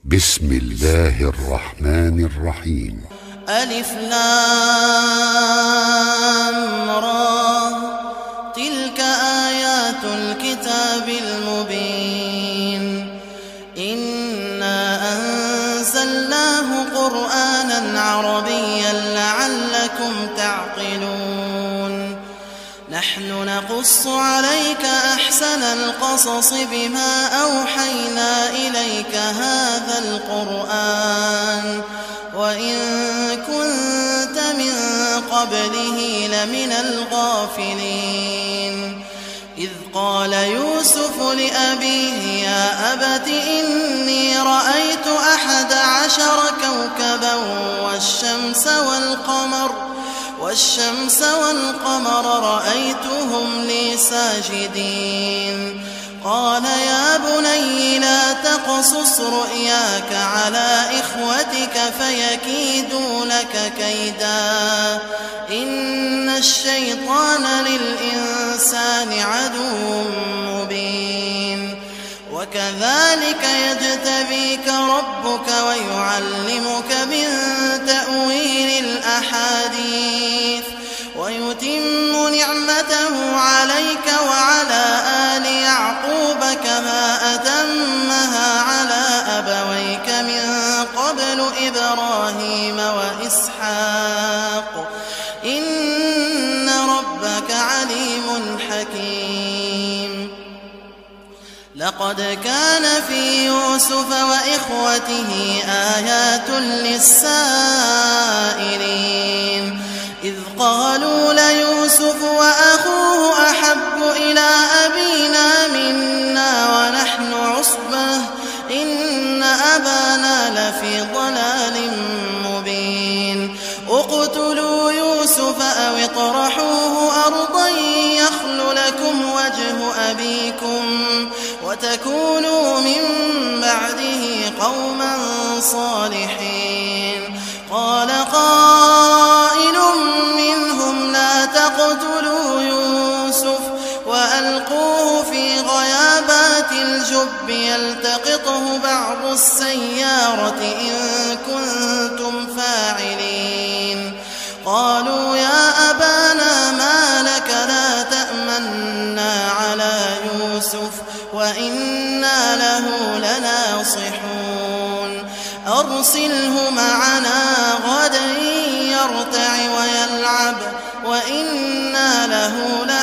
بسم الله الرحمن الرحيم. ألف لام را، تلك آيات الكتاب المبين. إنا أنزلناه قرآنا عربيا لعلكم تعقلون. نحن نقص عليك أحسن القصص بما أوحينا إليك هذا القرآن وإن كنت من قبله لمن الغافلين. إذ قال يوسف لأبيه يا أبت إني رأيت 11 كوكبا والشمس والقمر رأيتهم لي ساجدين. قال يا بني لا تقصص رؤياك على إخوتك فيكيدوا لك كيدا، إن الشيطان للإنسان عدو مبين. وكذلك يجتبيك ربك ويعلمك من تأويل الأحاديث ويتم نعمته عليك وعلى آل يعقوب كما أتمها على أبويك من قبل إبراهيم وإسحاق إن ربك عليم حكيم. لقد كان في يوسف وإخوته آيات للسائلين إذ قالوا ليوسف وأخوه أحب إلى أبينا منا ونحن عصبة إن أبانا لفي ضلال مبين. اقتلوا يوسف أو اطرحوه أرضا يخل لكم وجه أبيكم وتكونوا من بعده قوما صالحين. قال قائل منهم لا تقتلوا يوسف وألقوه في غيابات الجب يلتقطه بعض السيارة إن كنتم فاعلين. قالوا يا أبانا ما لك لا تأمنا على يوسف وإنا له لناصحون. أرسله معنا غدا يرتع ويلعب وإنا له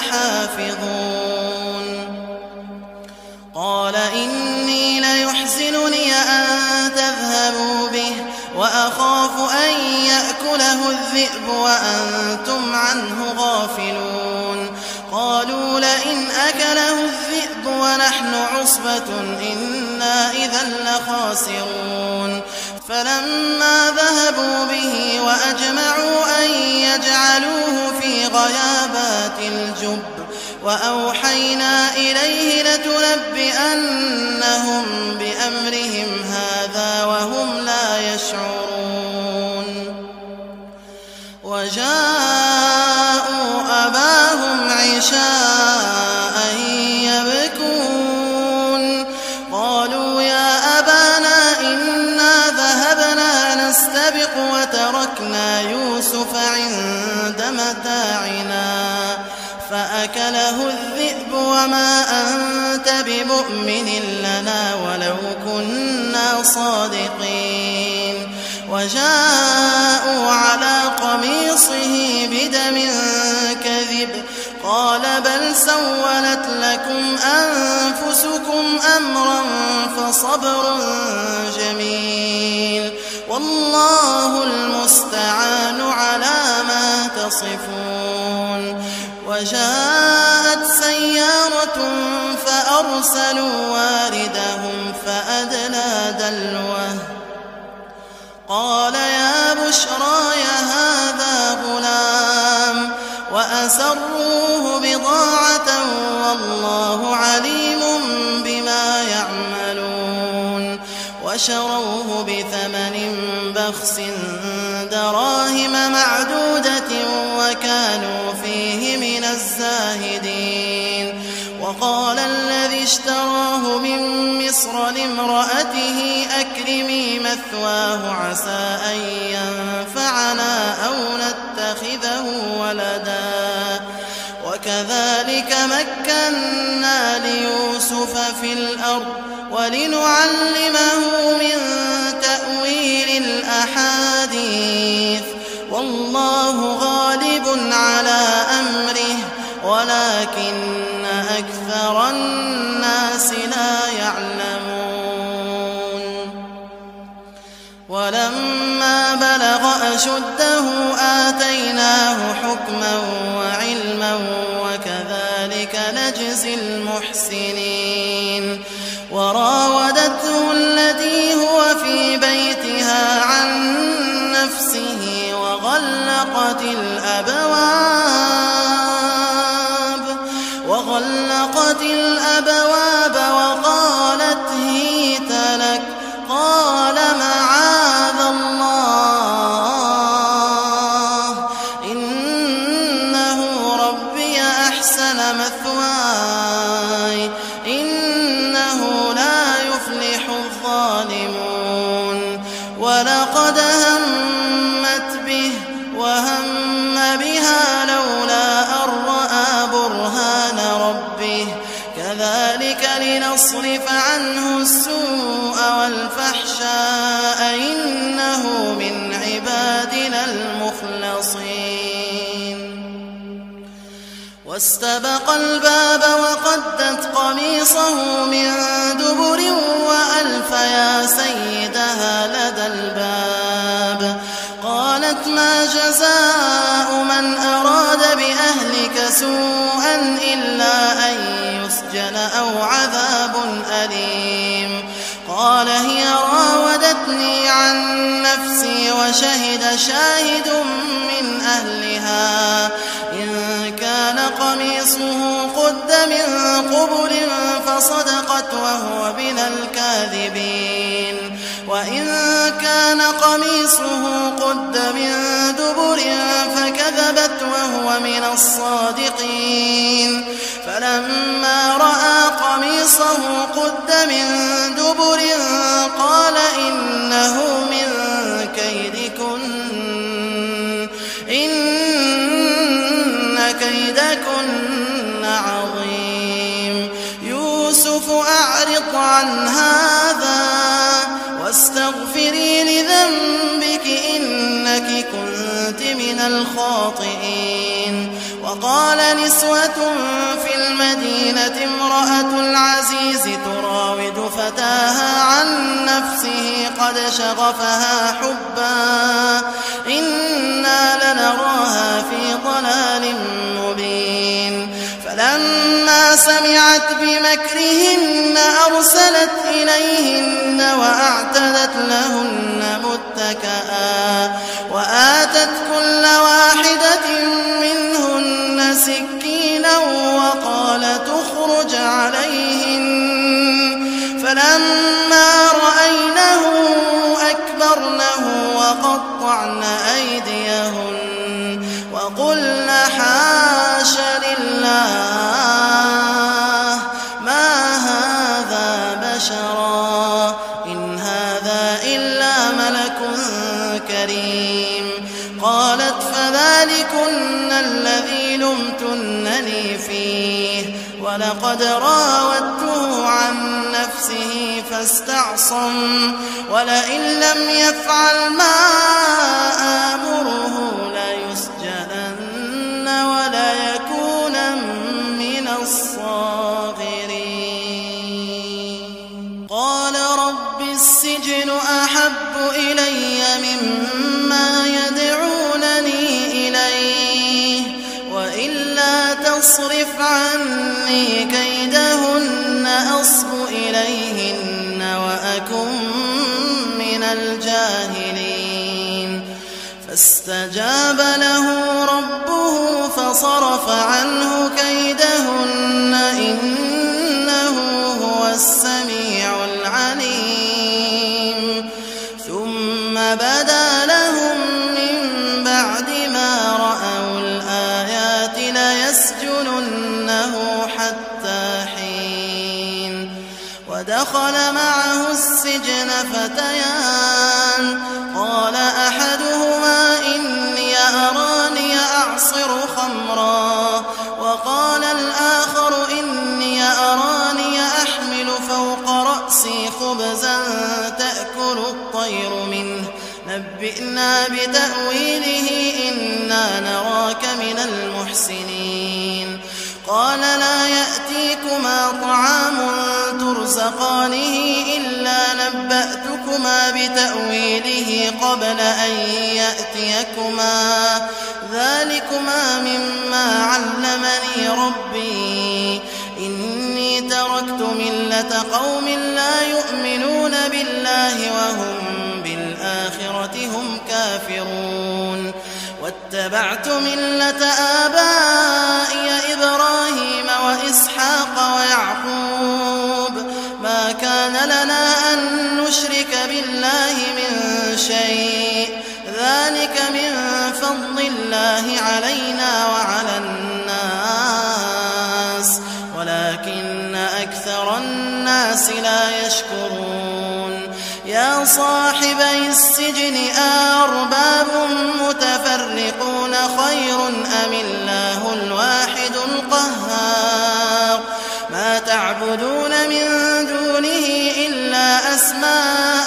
لحافظون. قال إني ليحزنني أن تذهبوا به وأخاف أن يأكله الذئب وأنتم عنه غافلون. قالوا لئن أكله الذئب ونحن عصبة إنا إذا لخاسرون. فلما ذهبوا به وأجمعوا أن يجعلوه في غيابات الجب وأوحينا إليه لتنبئنهم بأمرهم هذا وهم لا يشعرون. وجاءوا أباهم عشاء يبكون. قالوا يا أبانا إنا ذهبنا نستبق وتركنا يوسف عند متاعنا فأكله الذئب وما أنت بمؤمن لنا ولو كنا صادقين. وجاءوا على قميصه بدم كذب قال بل سولت لكم أنفسكم أمرا فصبر جميل والله المستعان على ما تصفون. وجاءت سيارة فأرسلوا واردهم فأدلى دلوه قال يا بشراي هذا غلام وأسروه بضاعة والله عليم بما يعملون. وشروه بثمن بخس دراهم معدودة وكانوا فيه من الزاهدين. وقال الذي اشتراه من مصر لامرأته أكرمي المجرم مثواه عسى أن ينفعنا أو نتخذه ولدا وكذلك مكنا ليوسف في الأرض ولنعلمه من تأويل الأحاديث والله غالب على أمره ولكن أكثر الناس لا يعلمون ولما بلغ أشده آتيناه حكما وعلما وكذلك نجزي المحسنين وراودته التي هو في بيتها عن نفسه وغلقت الأبواب وقالت هيت لك قال معاذ الله إنه ربي أحسن مثواي إنه لا يفلح الظالمون ولقد همت به وهم بها لولا أن رأى برهان ربه كذلك لنصرف عنه السوء والفحشاء إنه من عبادنا المخلصين واستبق الباب وقدت قميصه من دبر وألف يا سيدها لدى الباب قالت ما جزاء من أراد بأهلك سوءا إلا أن يسجن أو عذاب أليم قال هي راودتني عن نفسي وشهد شاهد من أهلها إن كان قميصه قد من قبل فصدقت وهو من الكاذبين وإن كان قميصه قد من دبر فكذبت وهو من الصادقين فلما رأى قميصه قد من دبر قال إنه من كيدكن إن كيدكن عظيم يوسف أعرض عن هذا واستغفري لذنبك إنك كنت من الخاطئين وقال نسوة في المدينة امرأة العزيز تراود فتاها عن نفسه قد شغفها حبا إنا لنراها في ضلال مبين فلما سمعت بمكرهن أرسلت إليهن وأعتدت لهن متكئا وآتت كل واحدة منهن سكينا وقالت اخرج عليهن فلما رأينه أكبرنه وقطعن أيديهن وقلن حاش لله ما هذا بشرا إن هذا إلا ملك كريم قالت فذلكن الذي لمتنني فيه ولقد راودته عن نفسه فاستعصم ولئن لم يفعل ما آمره ليسجنن وليكون من الصاغرين قال رب السجن أحب إلي مما يدعونني إليه وإلا تصرف عني كيدهن أصب إليهن وأكن من الجاهلين فاستجاب له ربه فصرف عنه كيدهن إنه هو السميع العليم ثم بدا لهم من بعد ما رأوا الآيات ليسجننه حتى حين ودخل معه السجن السجن فتيان قال أحدهما إني أراني أعصر خمرا وقال الآخر إني أراني أحمل فوق رأسي خبزا تأكل الطير منه نبئنا بتأويله إنا نراك من المحسنين قال لا يأتيكما طعام ترزقانه إلا نبأتكما بتأويله قبل أن يأتيكما ذلكما مما علمني ربي إني تركت ملة قوم لا يؤمنون بالله وهم بالآخرة هم كافرون واتبعت ملة آبائي إبراهيم وإسحاق ويعقوب ما كان لنا أن نشرك بالله من شيء ذلك من فضل الله علينا وعلى الناس ولكن أكثر الناس لا يشكرون يا صاحبي السجن أأرباب متفرقون خير أم الله الواحد القهار ما تعبدون من دونه إلا أسماء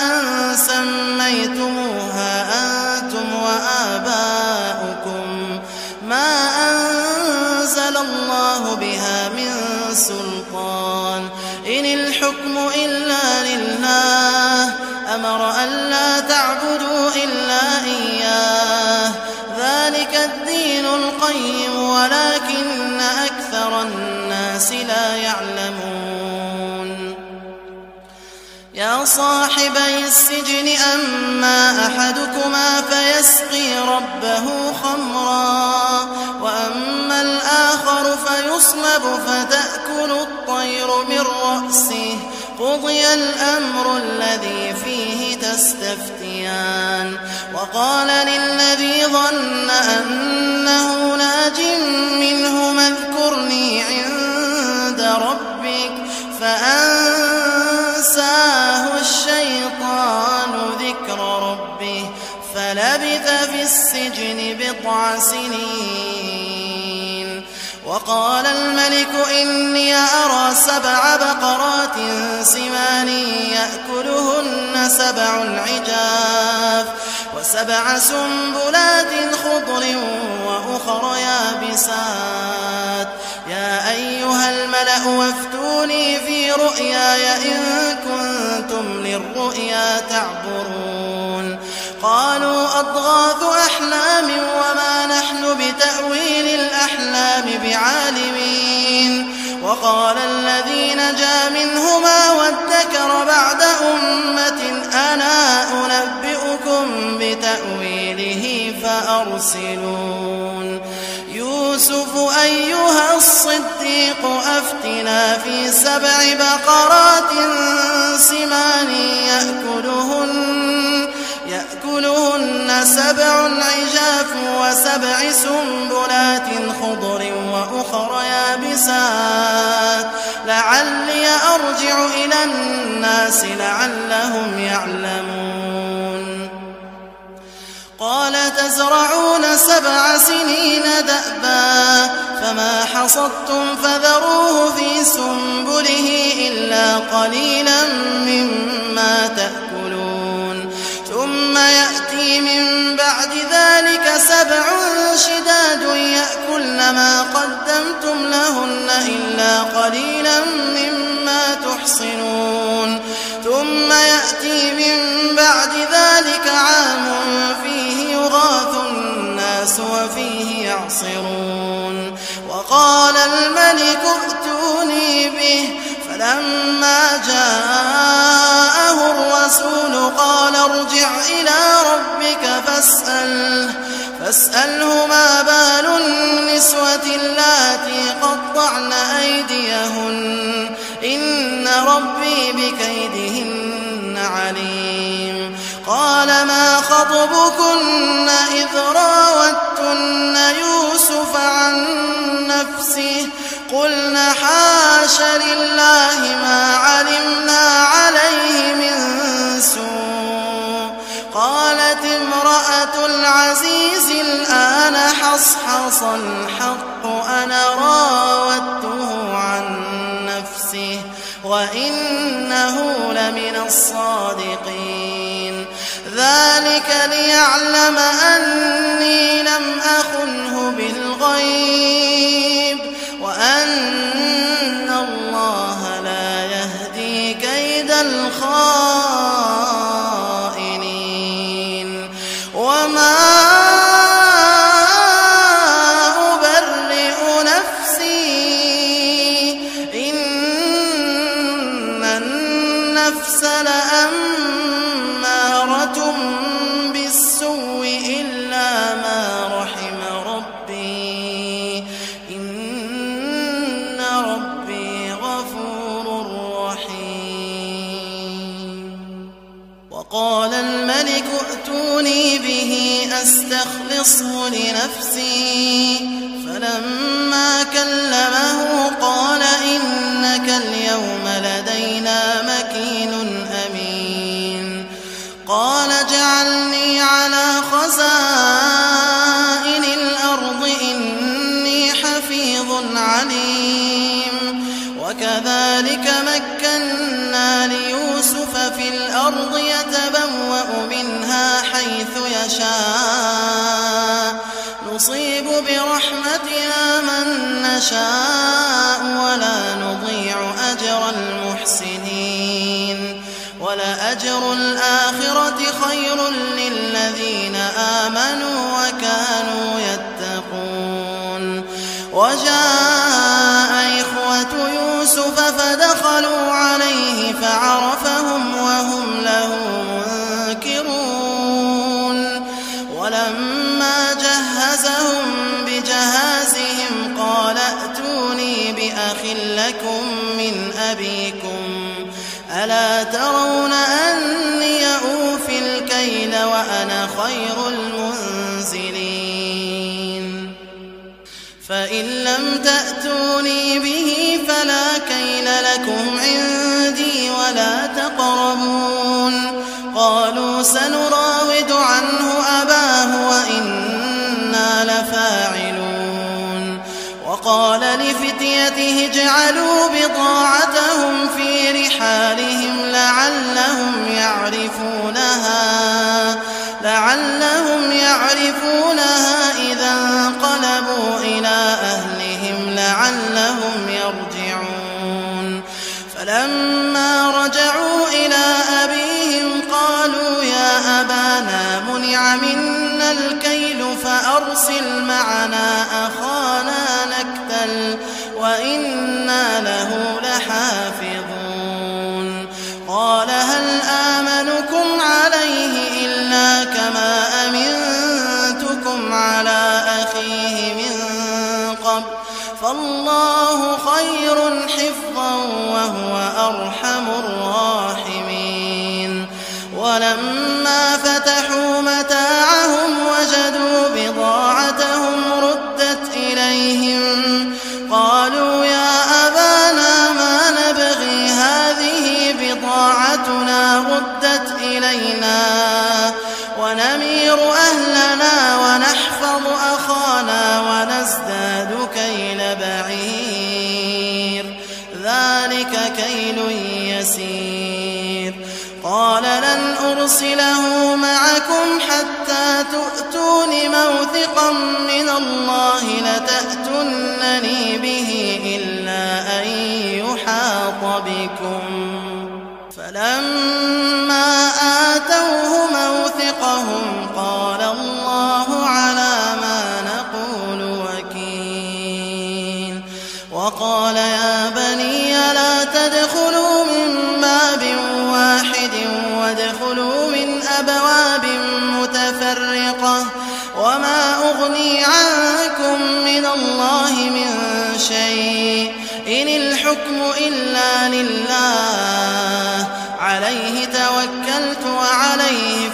سميتموها أنتم وآباؤكم ما أنزل الله بها من سلطان إن الحكم إلا لله أمر ألا تعبدوا إلا إياه ذلك الدين القيم ولكن أكثر الناس لا يعلمون يا صاحبي السجن أما أحدكما فيسقي ربه خمرا وأما الآخر فيصلب فتأكل الطير من رأسه قضي الأمر الذي فيه تستفتيان وقال للذي ظن أنه ناج منهما اذكرني عند ربك فأنساه الشيطان ذكر ربه فلبث في السجن بضع سنين وقال الملك إني أرى 7 بقرات سمان يأكلهن 7 عجاف و7 سنبلات خضر وأخر يابسات يا أيها الملأ وافتوني في رؤياي إن كنتم للرؤيا تعبرون قالوا أضغاث أحلام وما نحن بتأويل الأحلام بعالمين وقال الذي نجا منهما وادكر بعد أمة أنا أنبئكم بتأويله فأرسلون يوسف أيها الصديق أفتنا في 7 بقرات سمان يأكلهن 7 عجاف و7 سنبلات خضر وأخر يابسات لعلي أرجع إلى الناس لعلهم يعلمون قال تزرعون 7 سنين دأبا فما حصدتم فذروه في سنبله إلا قليلا مما تأكلون ثم يأتي من بعد ذلك 7 شداد يأكلن ما قدمتم لهن إلا قليلا مما تحصنون ثم يأتي من بعد ذلك عام فيه يغاث الناس وفيه يعصرون وقال الملك ائتوني به فلما جاءه الرسول قال ارجع إلى ربك فاسأله ما بال النسوة اللاتي قطعن أيديهن إن ربي بكيدهن عليم قال ما خطبكن إذ راوتن يوسف عن نفسه قلنا حاش لله ما علمنا عليه من سوء. قالت امرأة العزيز الآن حصحص الحق أنا راودته عن نفسه وإنه لمن الصادقين. ذلك ليعلم أني لم أخنه بالغيب وأن الله لا يهدي كيد الخائنين. وما أبرئ نفسي إن النفس لأمارة بالسوء إلا ما رحم ربي إن ربي غفور رحيم. وقال الملك ائتوني به أستخلصه لنفسي. فلما كلمه قال إنك اليوم لدينا مكين أمين. قال اجعلني على خزائن الأرض إني حفيظ عليم. وكذلك مكنا ليوسف في الأرض يتبوأ منها حيث يشاء نصيب برحمتنا من نشاء ولا نضيع أجر المحسنين. ولأجر الآخرة خير للذين آمنوا وكانوا يتقون. وجاء إخوة يوسف فدخلوا عليه فعرفهم وهم له منكرون. ولما جهزهم بجهازهم قال ائتوني بأخ لكم من أبيكم ألا ترون أني أوفي الكيل وأنا خير المنزلين. فإن لم تأتوني به فلا كيل لكم عندي ولا تقربون. قالوا سنراود عنه أباه وإنا لفاعلون. وقال لفتيته اجعلوا بضاعتهم في رحالهم لعلهم يعرفونها إذا انقلبوا إلى أهلهم لعلهم يرجعون. فلما رجعوا إلى أبيهم قالوا يا أبانا منع منا الكيل فأرسل معنا أخانا نكتل وإنا له لحافظون. قال هل آمنكم عليه إلا كما أمنتكم على أخيه من قبل فالله خير حفظا وهو أرحم الراحمين. ولما فتحوا متاعهم وجدوا بضاعتهم ردت إليهم قالوا يا أبانا ما نبغي هذه بضاعتنا ردت إلينا ونمير أهلنا ونحفظ أخانا ونزداد كيل بعير ذلك كيل يسير. قال لن أرسله معكم حتى تؤتون موثقا من الله لتأتونني به إلا أن يحاط بكم. فلما آتوه موثقهم قال الله على ما نقول وكيل. وقال يا بني لا تدخلوا من باب واحد وادخلوا من أبواب متفرقة وما أغني عنكم من الله من شيء إن الحكم إلا لله عليه توكلت وعليه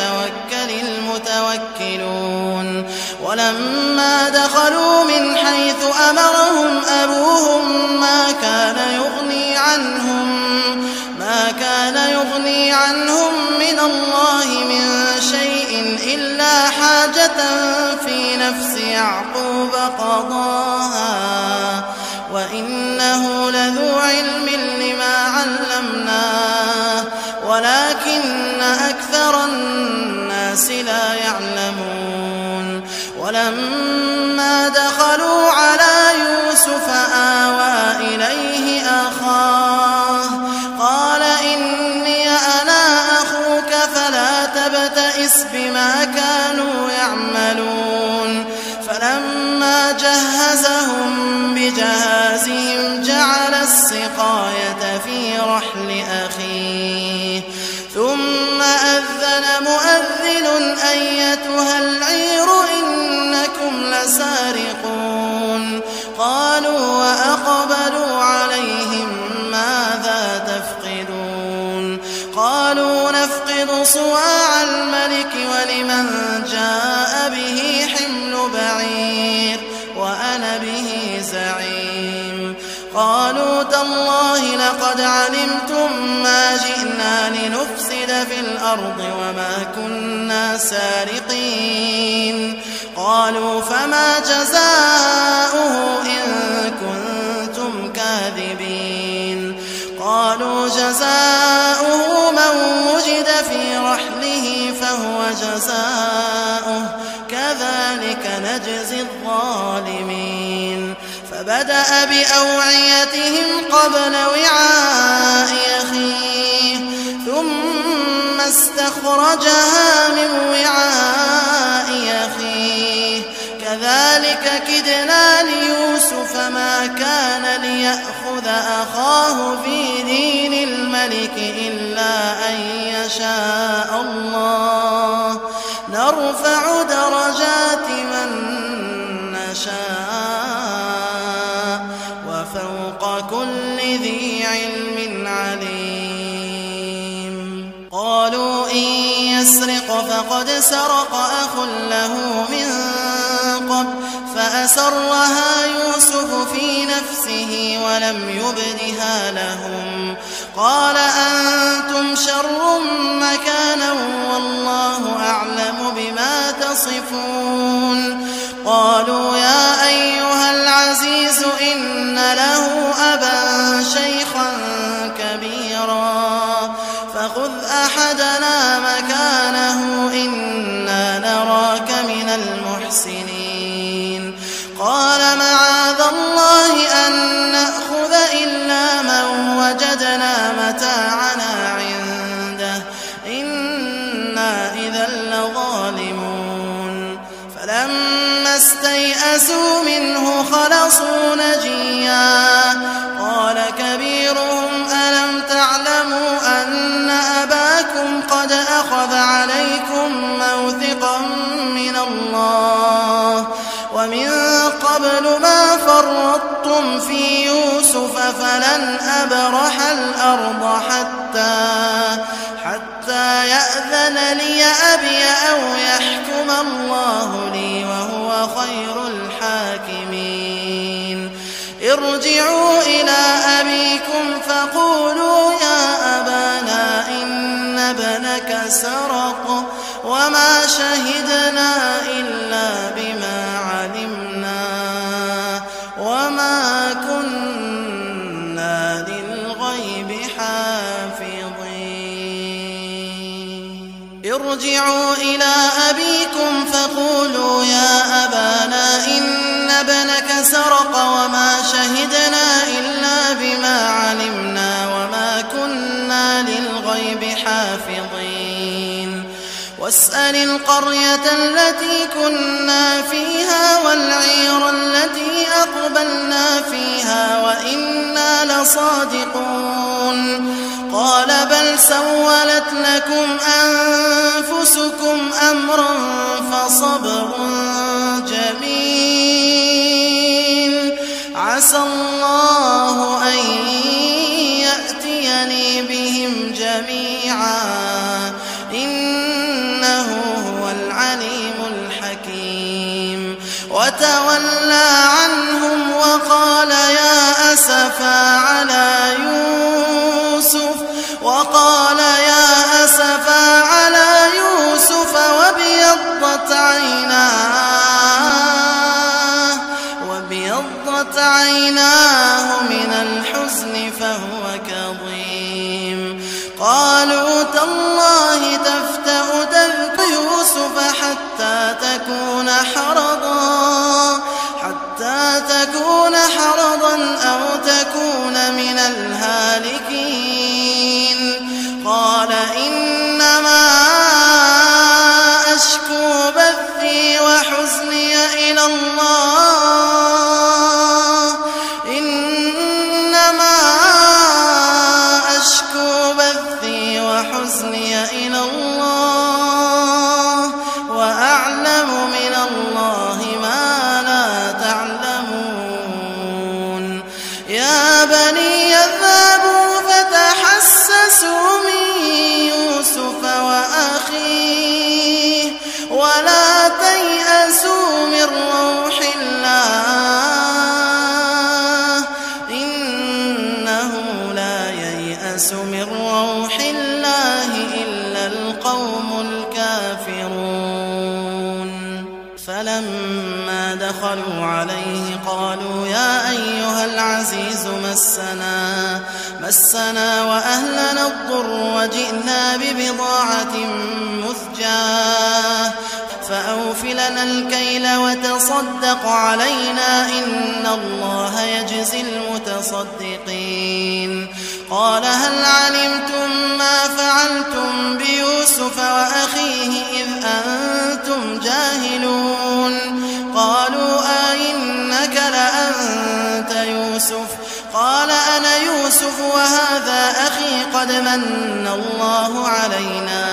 فليتوكل المتوكلون. ولما دخلوا من حيث حيث أمرهم أبوهم ما كان يغني عنهم من الله من شيء إلا حاجة في نفس يعقوب قضاها وإنه لذو علم لما علمناه ولكن أكثر الناس لا يعلمون. ولما دخلوا على يوسف آوى إليه أخاه قال إني أنا أخوك فلا تبتئس بما كانوا يعملون. فلما جهزهم بجهازهم جعل السقاية في رحل أخيه ثم أذن مؤذن أيتها العير إنكم لسارقون. قالوا وأقبلوا عليهم ماذا تفقدون؟ قالوا نفقد صواع الملك ولمن جاء به حمل بعير وأنا به زعيم. قالوا تالله لقد علمتم ما جئنا لنفسد في الأرض وما كنا سارقين. قالوا فما جزاؤه إن كنتم كاذبين؟ قالوا جزاؤه من وجد في رحله فهو جزاؤه كذلك نجزي الظالمين. فبدأ بأوعيتهم قبل وعاء أخيه ثم استخرجها من وعاء أخيه كذلك كدنا ليوسف ما كان ليأخذ أخاه في دين الملك إلا أن يشاء الله نرفع درجات من نشاء وفوق كل ذي علم عليم. قالوا إن يسرق فقد سرق أخ له من قبل فأسرها يوسف في نفسه ولم يبدها لهم. قال أنتم شر مكانا والله أعلم بما تصفون. قالوا يا أيها العزيز إن له أبا شيخا كبيرا فخذ أحدنا مكانه إنا نراك من المحسنين. قال معاذ الله أن نأخذ إلا من وجدنا متاعنا عنده إنا إذا لظالمون. فلما استيئسوا منه خلصوا نجيا قال كبيرهم ألم تعلموا أن أباكم قد أخذ عليكم موثقا من الله ومن قبل ما فرطتم في يوسف فلن أبرح الأرض حتى يأذن لي أبي أو يحكم الله لي وهو خير الحاكمين. ارجعوا إلى أبيكم فقولوا يا أبانا إن ابنك سرق وما شهدنا إلا بما علمنا وما كنا للغيب حافظين. ارجعوا إلى أبيكم فقولوا يا أبانا إن ابنك سرق وما شهدنا إلا بما علمنا وما كنا للغيب حافظين. واسأل القرية التي كنا فيها والعير التي أقبلنا فيها وإنا لصادقون. قال بل سولت لكم أنفسكم أمرا فصبر جميل عسى الله أن يأتيني بهم جميعا إنه هو العليم الحكيم. وتولى عنه أسفا على يوسف وابيضت عيناه من الحزن فهو كظيم. قالوا تالله تفتأ تذكر يوسف حتى تكون حرضا أو تكون من الهالكين. قال إنما أشكو بثي وحزني إلى الله وأعلم من الله ما لا تعلمون. يا بني اذهبوا فتحسسوا من يوسف وأخيه ولا تيأسوا من روح الله إنه لا ييأس من روح الله إلا القوم الكافرون. فلما دخلوا عليه قالوا يا أيها العزيز مسنا وأهلنا الضر وجئنا ببضاعة مزجاة فأوفلنا الكيل وتصدق علينا إن الله يجزي المتصدقين. قال هل علمتم ما فعلتم بيوسف وأخيه إذ أنتم جاهلون؟ قالوا أئنك لأنت يوسف؟ قال أنا يوسف وهذا أخي قد من الله علينا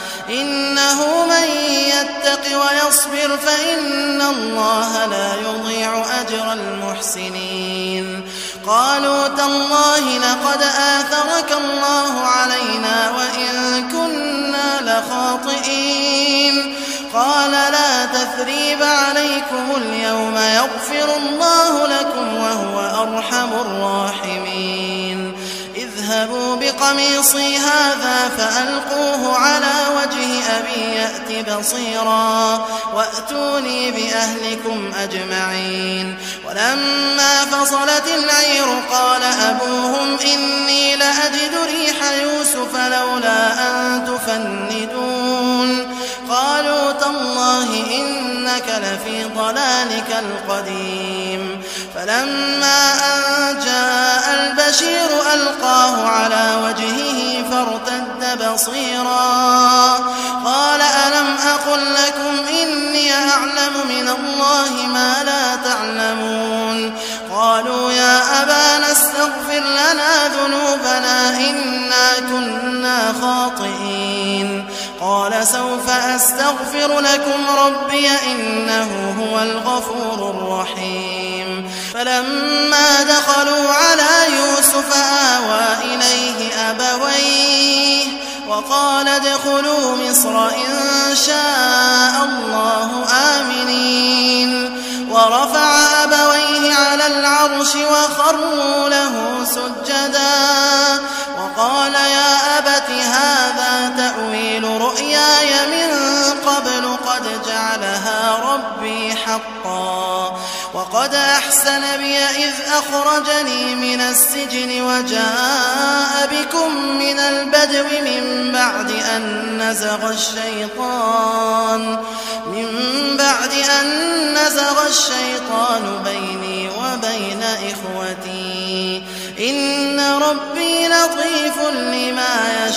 إنه من يتق ويصبر فإن الله لا يضيع أجر المحسنين. قالوا تالله لقد آثرك الله علينا وإن كنا لخاطئين. قال لا تثريب عليكم اليوم يغفر الله لكم وهو أرحم الراحمين. اذهبوا بقميصي هذا فألقوه على وجه أبي يأت بصيرا وأتوني بأهلكم أجمعين. ولما فصلت العير قال أبوهم إني لأجد ريح يوسف لولا أن تفندون. قالوا تالله إنك لفي ضلالك القديم. فلما أن جاء البشير ألقاه على وجهه فارتد بصيرا قال ألم أقل لكم إني أعلم من الله ما لا تعلمون؟ قالوا يا أبانا استغفر لنا ذنوبنا إنا كنا خاطئين. قال سوف أستغفر لكم ربي إنه هو الغفور الرحيم. فلما دخلوا على يوسف آوى إليه أبويه وقال ادخلوا مصر إن شاء الله آمنين. ورفع أبويه على العرش وخروا له سجدا وقال يا أبت هذا تأويل رؤياي من قبل قد جعلها ربي حقا وقد أحسن بي إذ أخرجني من السجن وجاء بكم من البدو من بعد أن نزغ الشيطان بيني وبين إخوتي إن ربي لطيف لما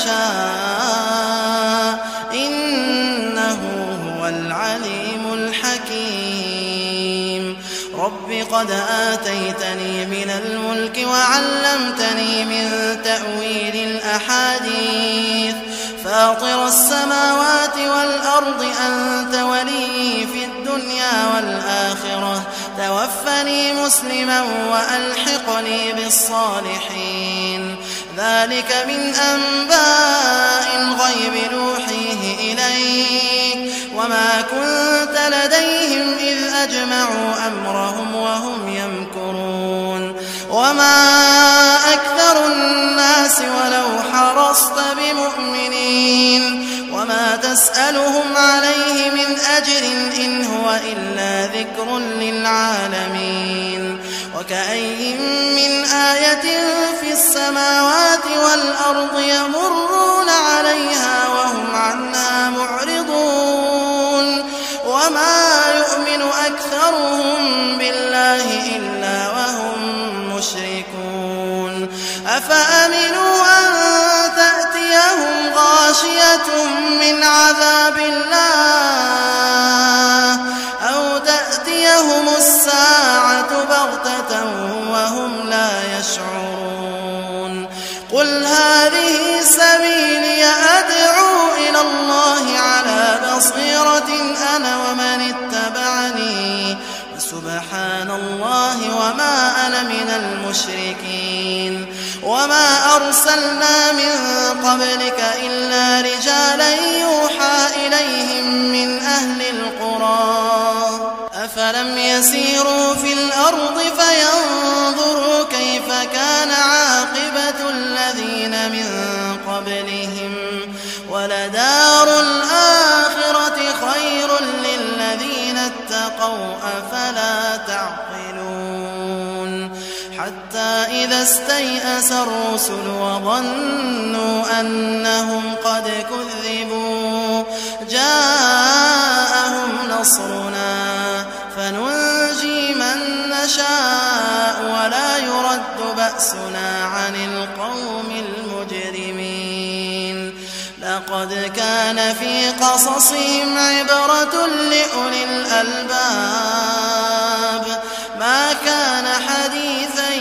يشاء إنه هو العليم الحكيم. رب قد آتيتني من الملك وعلمتني من تأويل الأحاديث فاطر السماوات والأرض أنت ولي في الدنيا والآخرة توفني مسلما وألحقني بالصالحين. ذلك من أنباء الغيب نوحيه إليك وما كنت لديهم إذ أجمعوا أمرهم وهم يمكرون. وما لست بمؤمنين وما تسألهم عليه من أجر إن هو إلا ذكر للعالمين وكأي من آية في السماوات والأرض يمرون عليها وهم عنها معرضون وما يؤمن أكثرهم بالله إلا وهم مشركون أفأمنوا أن تأتيهم غاشية من عذاب الله أو تأتيهم الساعة بغتة وهم لا يشعرون قل هذه سبيلي أدعو إلى الله على بصيرة أنا ومن اتبعني سبحان الله وما أنا من المشركين وما أرسلنا من قبلك إلا رجالا يوحى إليهم من أهل القرى أفلم يسيروا في الأرض فينظروا كيف كان عاقبة الذين من قبلهم ولدار الآخرة خير للذين اتقوا أفلا تعقلون حتى إذا استيأس الرسل وظنوا أنهم قد كذبوا جاءهم نصرنا فننجي من نشاء ولا يرد بأسنا عن القوم المجرمين لقد كان في قصصهم عبرة لأولي الألباب ما كان حديثا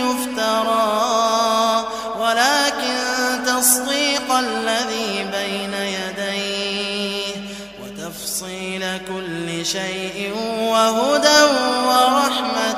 يفترى ولكن تصديق الذي بين يديه وتفصيل كل شيء وهدى ورحمة